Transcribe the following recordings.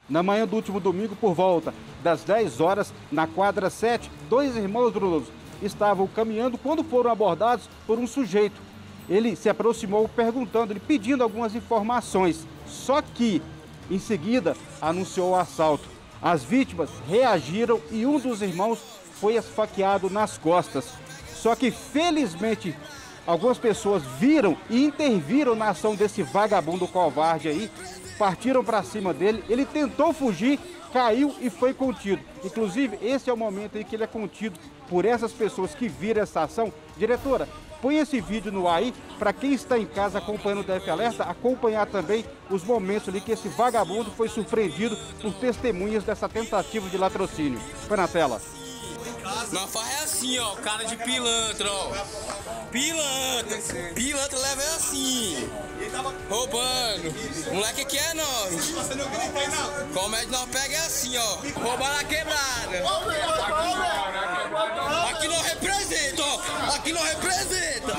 Na manhã do último domingo, por volta das 10 horas, na quadra 7, dois irmãos Bruno estavam caminhando quando foram abordados por um sujeito. Ele se aproximou perguntando, pedindo algumas informações. Só que, em seguida, anunciou o assalto. As vítimas reagiram e um dos irmãos foi esfaqueado nas costas. Só que, felizmente, algumas pessoas viram e interviram na ação desse vagabundo covarde aí. Partiram para cima dele, ele tentou fugir, caiu e foi contido. Inclusive, esse é o momento em que ele é contido por essas pessoas que viram essa ação. Diretora, põe esse vídeo no ar aí, para quem está em casa acompanhando o DF Alerta, acompanhar também os momentos ali que esse vagabundo foi surpreendido por testemunhas dessa tentativa de latrocínio. Põe na tela. Nós faz assim, ó, cara de pilantra, ó. Pilantra leva é assim. Roubando. Moleque aqui é nós. Como é que nós pega é assim, ó. Roubar na quebrada. Aqui não representa, ó. Aqui não representa.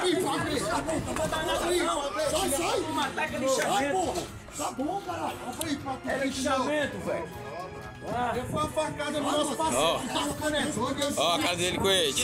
Tá bom, caralho. É lixamento, velho. Eu fui uma facada no nosso parceiro. Ó a cara dele com ele.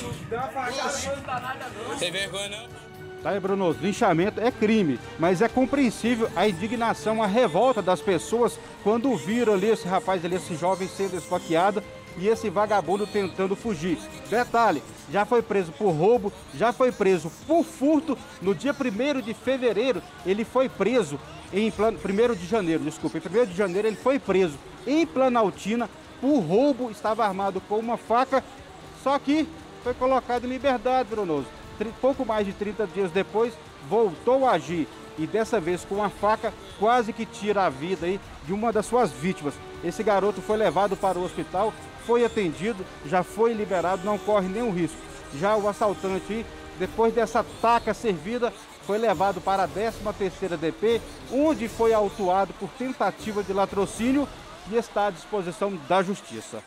Tem vergonha não? Tá aí, Bruno, linchamento é crime, mas é compreensível a indignação, a revolta das pessoas quando viram ali esse rapaz ali, esse jovem sendo esfaqueado e esse vagabundo tentando fugir. Detalhe, já foi preso por roubo, já foi preso por furto. No dia 1º de fevereiro, ele foi preso em 1º de janeiro, desculpa, em 1º de janeiro ele foi preso em Planaltina por roubo, estava armado com uma faca, só que foi colocado em liberdade, Bruno. Pouco mais de 30 dias depois, voltou a agir e dessa vez com uma faca quase que tira a vida aí de uma das suas vítimas. Esse garoto foi levado para o hospital, foi atendido, já foi liberado, não corre nenhum risco. Já o assaltante, depois dessa taca servida, foi levado para a 13ª DP, onde foi autuado por tentativa de latrocínio e está à disposição da justiça.